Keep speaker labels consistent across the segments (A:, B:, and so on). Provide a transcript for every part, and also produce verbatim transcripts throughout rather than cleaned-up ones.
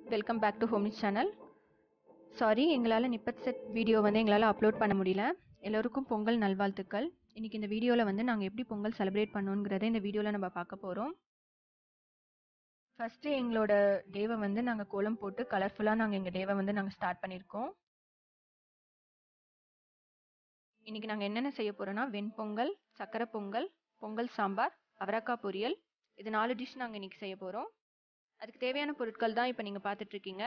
A: Welcome back to ஹோம்னி channel. Sorry, எங்களால் நிப்பத் செட் வீடியோ வந்து எங்களால் அப்லோட் பண்ண முடியல. எல்லோருக்கும் பொங்கல் நல்வாழ்த்துக்கள். இன்றைக்கி இந்த வீடியோவில் வந்து நாங்கள் எப்படி பொங்கல் செலிப்ரேட் பண்ணோங்கிறத இந்த வீடியோவில் நம்ம பார்க்க போகிறோம். ஃபஸ்ட்டு எங்களோட டேவை வந்து நாங்கள் கோலம் போட்டு கலர்ஃபுல்லாக நாங்கள் எங்கள் டேவை வந்து நாங்கள் ஸ்டார்ட் பண்ணியிருக்கோம். இன்றைக்கி நாங்கள் என்னென்ன செய்ய போகிறோன்னா, வெண்பொங்கல், சக்கரை பொங்கல், பொங்கல் சாம்பார், அவரக்காய் பொரியல், இது நாலு டிஷ் நாங்கள் இன்றைக்கி செய்ய போகிறோம். அதுக்கு தேவையான பொருட்கள் தான் இப்போ நீங்கள் பார்த்துட்ருக்கீங்க.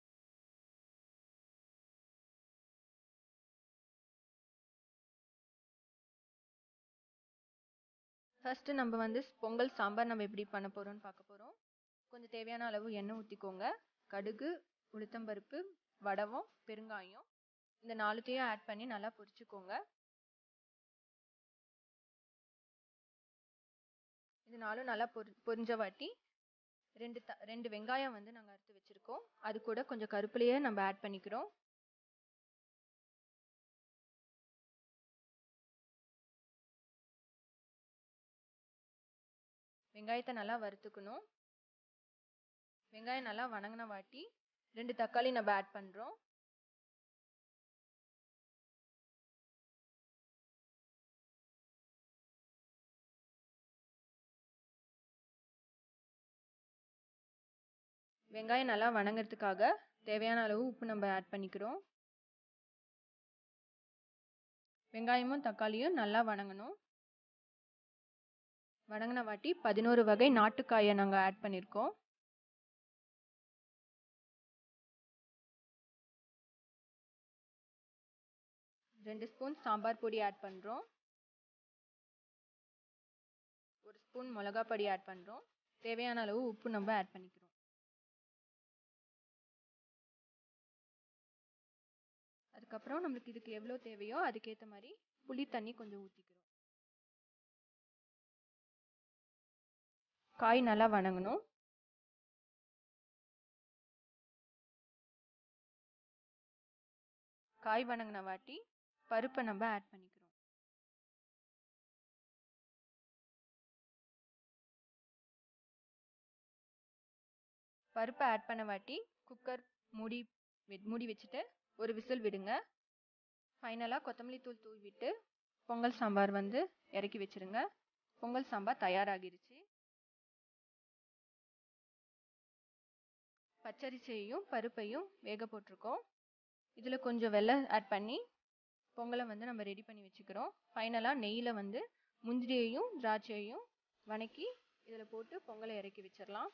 A: ஃபஸ்ட்டு நம்ம வந்து பொங்கல் சாம்பார் நம்ம எப்படி பண்ண போகிறோம்னு பார்க்க போகிறோம். கொஞ்சம் தேவையான அளவு எண்ணெய் ஊற்றிக்கோங்க. கடுகு, உளுத்தம்பருப்பு, வடவம், பெருங்காயம் இந்த நாலுத்தையும் ஆட் பண்ணி நல்லா பொரிச்சுக்கோங்க. இது நாலும் நல்லா பொரி பொரிஞ்ச வாட்டி ரெண்டு த ரெண்டு வெங்காயம் வந்து நாங்கள் அறுத்து வச்சுருக்கோம். அது கூட கொஞ்சம் கருப்புலையே நம்ம ஆட் பண்ணிக்கிறோம். வெங்காயத்தை நல்லா வறுத்துக்கணும். வெங்காயம் நல்லா வணங்கின வாட்டி ரெண்டு தக்காளி நம்ம ஆட் பண்ணுறோம். வெங்காயம் நல்லா வணங்கிறதுக்காக தேவையான அளவு உப்பு நம்ம ஆட் பண்ணிக்கிறோம். வெங்காயமும் தக்காளியும் நல்லா வணங்கணும். வணங்கின வாட்டி பதினோரு வகை நாட்டுக்காயை நாங்கள் ஆட் பண்ணியிருக்கோம். ரெண்டு ஸ்பூன் சாம்பார் பொடி ஆட் பண்ணுறோம். ஒரு ஸ்பூன் மிளகா பொடி ஆட் பண்ணுறோம். தேவையான அளவு உப்பு நம்ம ஆட் பண்ணிக்கிறோம். அதுக்கப்புறம் நம்மளுக்கு இதுக்கு எவ்வளோ தேவையோ அதுக்கேற்ற மாதிரி புளி தண்ணி கொஞ்சம் ஊற்றிக்கிறோம். காய் நல்லா வணங்கணும். காய் வணங்கின வாட்டி பருப்பை நம்ம ஆட் பண்ணிக்கிறோம். பருப்பை ஆட் பண்ண வாட்டி குக்கர் மூடி மூடி வச்சுட்டு ஒரு விசில் விடுங்க. ஃபைனலாக கொத்தமல்லி தூள் தூவி விட்டு பொங்கல் சாம்பார் வந்து இறக்கி வச்சுருங்க. பொங்கல் சாம்பார் தயாராகிருச்சு. பச்சரிசியையும் பருப்பையும் வேக போட்டிருக்கோம். இதில் கொஞ்சம் வெல்லம் ஆட் பண்ணி பொங்கலை வந்து நம்ம ரெடி பண்ணி வச்சுக்கிறோம். ஃபைனலாக நெய்யில் வந்து முந்திரியையும் திராட்சையையும் வணக்கி இதில் போட்டு பொங்கலை இறக்கி வச்சிடலாம்.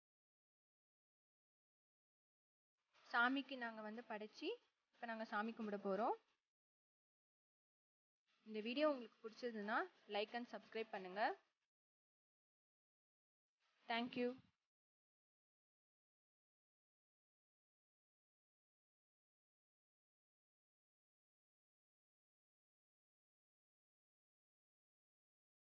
A: சாமிக்கு நாங்கள் வந்து படைச்சி இப்போ நாங்கள் சாமி கும்பிட போகிறோம். இந்த வீடியோ உங்களுக்கு பிடிச்சதுன்னா லைக் அண்ட் சப்ஸ்கிரைப் பண்ணுங்கள். தேங்க்யூ.